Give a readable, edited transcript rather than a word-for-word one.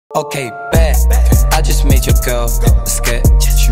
Okay, bet. I just made your girl a sketch.